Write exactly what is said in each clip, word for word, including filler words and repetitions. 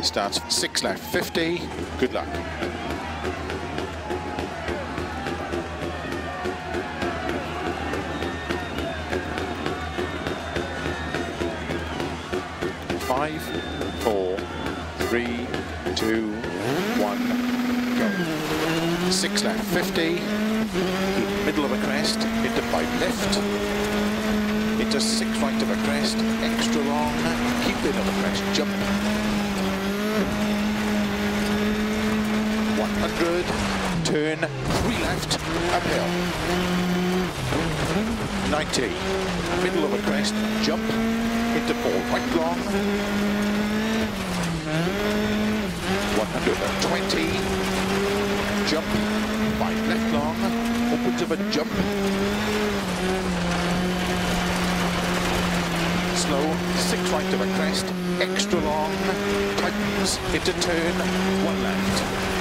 Starts six left, fifty. Good luck. Five, four, three, two, one, go. Six left, fifty. Keep middle of a crest, into five left. Into six right of a crest, extra long. Keep middle of a crest, jump. one hundred, turn, three left, uphill. ninety, middle of a crest, jump, into four right long. one hundred twenty, jump, five left long, opens of a jump. Slow, six right of a crest, extra long, tightens, into turn, one left.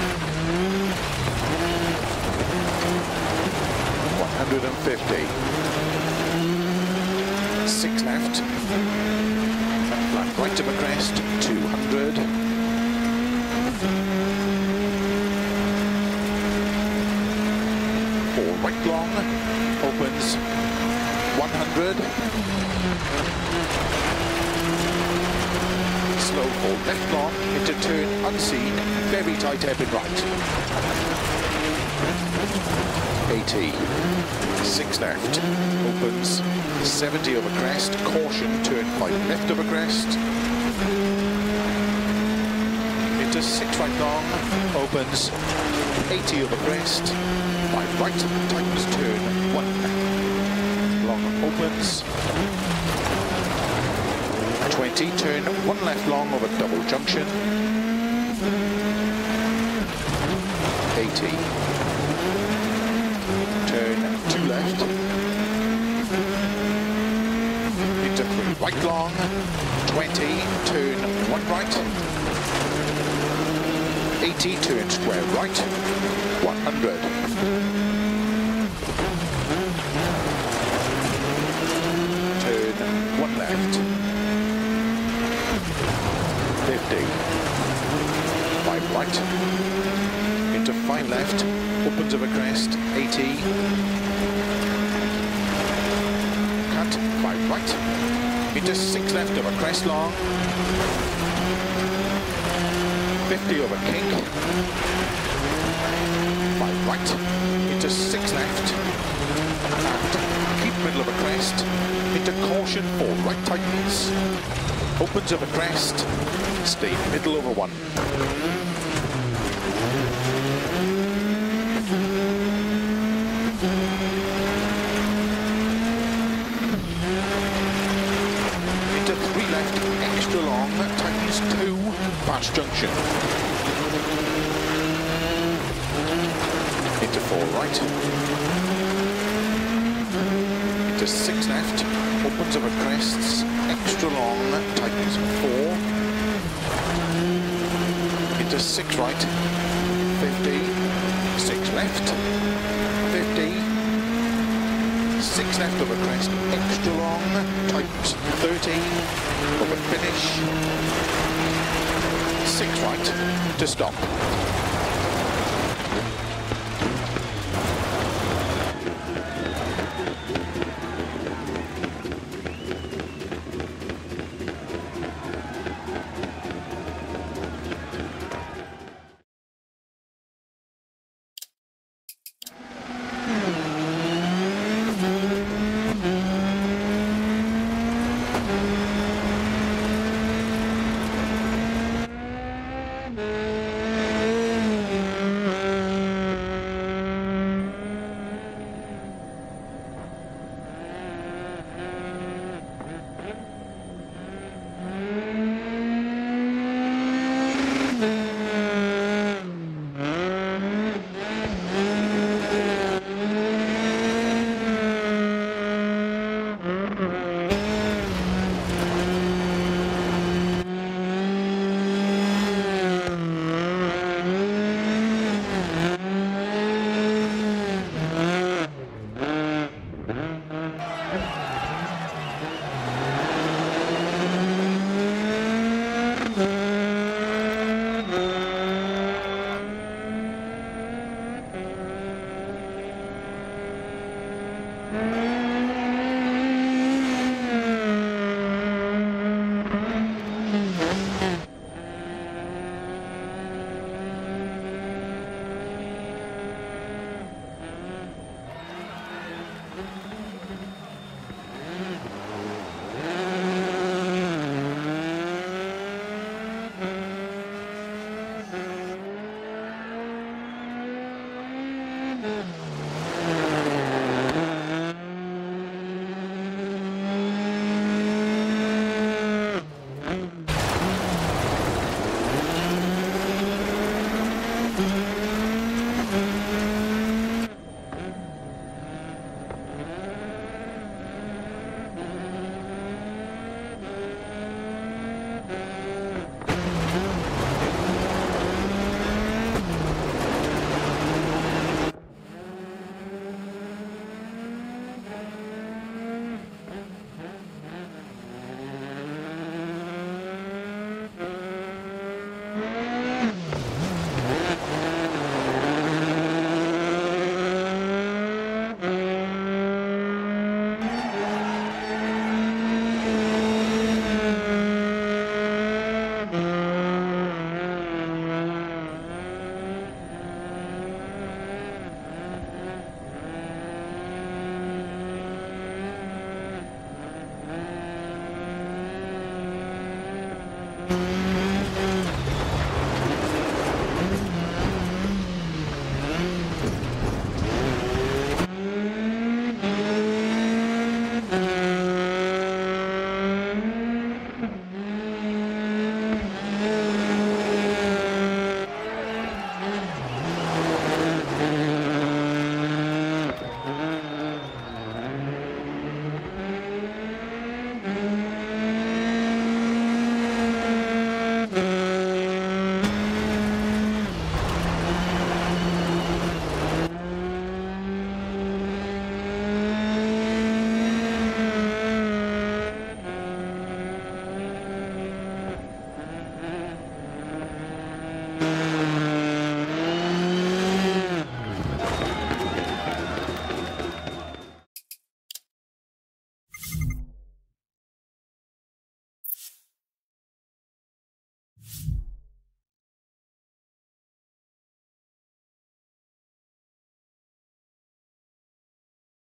one hundred fifty. Six left. And flat right of a crest, two hundred. Four right long, opens, one hundred. Slow four left long, into turn unseen, very tight hairpin right. eighty, six left, opens, seventy over crest, caution, turn five left over crest, into six right long, opens, eighty over crest, five right, tightens turn, one long, opens, twenty, turn one left long over double junction, eighty, turn two left, into three right long, twenty, turn one right, eighty, turn square right, one hundred. Turn one left, fifty, five right, into five left, opens of a crest, eighty, cut, five right, into six left of a crest long, fifty over kink, five right, into six left, and keep middle of a crest, into caution, four right tightens, opens of a crest, stay middle over one. Into three left, extra long, tightens two, fast junction. Into four right. Into six left, opens of a crests, extra long, tightens four. Into six right, fifty, six left, fifty, six left of a crest, extra long, tightens thirty, over finish, six right, to stop. Bye.